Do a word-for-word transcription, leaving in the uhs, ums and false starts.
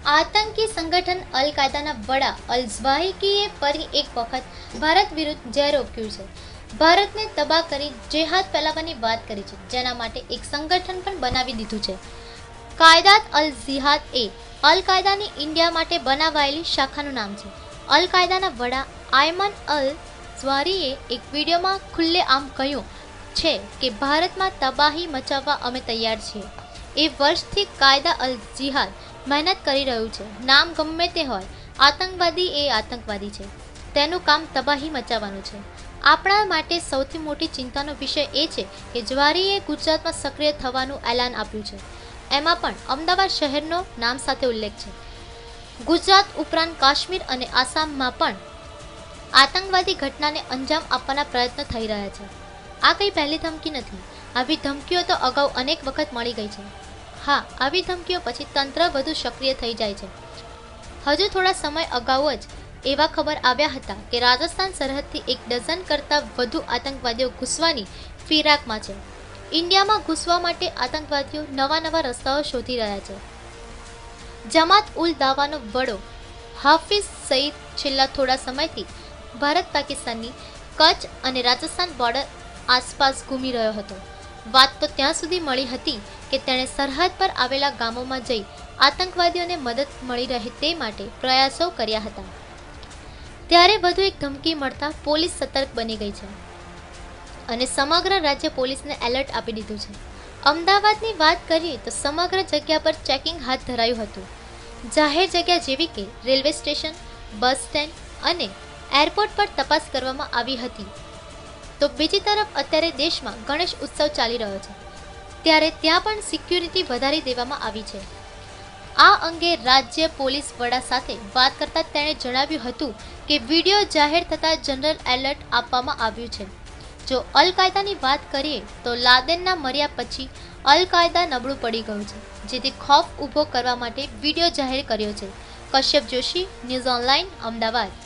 આતંકી સંગઠન અલ કાયદાના વડા અલ ઝવાહિરીએ ફરી એક વખત ભારત વિરુદ્ધ ઝેર ઓક્યું છે. ભારતને તબાહ કરી જેહાદ ફેલાવવાની વાત કરી છે, જેના માટે એક સંગઠન પણ બનાવી દીધું છે. કાયદાત અલ જિહાદ એ અલ કાયદાની ઇન્ડિયા માટે બનાવાયેલી શાખાનું નામ છે. અલ કાયદાના વડા આયમન અલ ઝવાહિરીએ એક વિડીયોમાં ખુલ્લેઆમ કહ્યું છે કે ભારતમાં તબાહી મચાવવા અમે તૈયાર છીએ. એ વર્ષથી કાયદા અલ જિહાદ મહેનત કરી રહ્યું છે. નામ ગમે તે હોય, આતંકવાદી એ આતંકવાદી છે. તેનું કામ તબાહી મચાવવાનું છે. આપણા માટે સૌથી મોટી ચિંતાનો વિષય એ છે કે ઝવાહિરીએ ગુજરાતમાં સક્રિય થવાનું એલાન આપ્યું છે. એમાં પણ અમદાવાદ શહેરનો નામ સાથે ઉલ્લેખ છે. ગુજરાત ઉપરાંત કાશ્મીર અને આસામમાં પણ આતંકવાદી ઘટનાને અંજામ આપવાના પ્રયત્નો થઈ રહ્યા છે. આ કંઈ પહેલી ધમકી નથી. આવી ધમકીઓ તો અગાઉ અનેક વખત મળી ગઈ છે. હા, આવી ધમકીઓ પછી તંત્ર વધુ સક્રિય થઈ જાય છે. હજુ થોડા સમય અગાઉ જ એવા ખબર આવ્યા હતા કે રાજસ્થાન સરહદથી એક ડઝન કરતાં વધુ આતંકવાદીઓ ઘૂસવાની ફિરાકમાં છે. ઇન્ડિયામાં ઘૂસવા માટે આતંકવાદીઓ નવા નવા રસ્તાઓ શોધી રહ્યા છે. જમાત ઉલ દાવાનો વડો હાફિઝ સઈદ છેલ્લા થોડા સમયથી ભારત પાકિસ્તાનની કચ્છ અને રાજસ્થાન બોર્ડર આસપાસ ઘૂમી રહ્યો હતો. વાત તો ત્યાં સુધી મળી હતી કે તેણે સરહદ પર આવેલા ગામોમાં જઈ આતંકવાદીઓને મદદ મળી રહે તે માટે પ્રયાસો કર્યા હતા. ત્યારે વધુ એક ધમકી મળતા પોલીસ સતર્ક બની ગઈ છે અને સમગ્ર રાજ્ય પોલીસને એલર્ટ આપી દીધું છે. અમદાવાદની વાત કરીએ તો સમગ્ર જગ્યા પર ચેકિંગ હાથ ધરાયું હતું. જાહેર જગ્યા જેવી કે રેલવે સ્ટેશન, બસ સ્ટેન્ડ અને એરપોર્ટ પર તપાસ કરવામાં આવી હતી. તો બીજી તરફ અત્યારે દેશમાં ગણેશ ઉત્સવ ચાલી રહ્યો છે, ત્યારે ત્યાં પણ સિક્યુરિટી વધારી દેવામાં આવી છે. આ અંગે રાજ્ય પોલીસ વડા સાથે વાત કરતા તેણે જણાવ્યું હતું કે વિડીયો જાહેર થતાં જનરલ એલર્ટ આપવામાં આવ્યું છે. જો અલ કાયદાની વાત કરીએ તો લાદેનના મર્યા પછી અલ કાયદા નબળું પડી ગયું છે, જેથી ખૌફ ઊભો કરવા માટે વિડીયો જાહેર કર્યો છે. Kashyap Joshi, news online, Ahmedabad.